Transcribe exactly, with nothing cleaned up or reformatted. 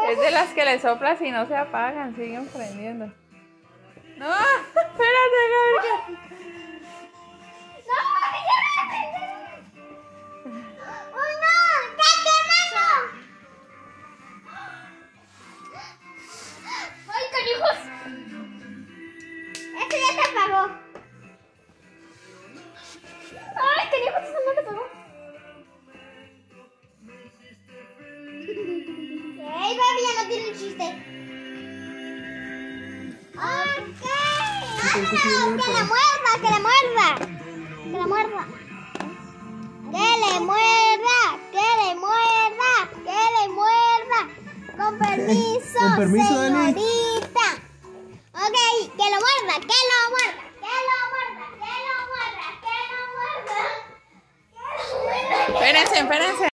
Es de las que le soplas y no se apagan, siguen prendiendo. No, espérate, Gabriel. No, ¡oh, no! ¡Está quemando! ¡Ay, canijos! Este ya se apagó. ¡Ay, canijos! Eso no se apagó. ¡Ey, baby! Ya no tiene chiste. ¡Ok! ¡Ah, no! ¡Que la muerda! ¡Que la muerda! ¡Que la muerda! ¡Que le muerda! ¡Que le muerda! ¡Que le muerda! Con permiso, Con permiso, Dani. señorita. Ok, que lo muerda, que lo muerda, que lo muerda, que lo muerda, que lo muerda, que lo muerda. Espérense, espérense.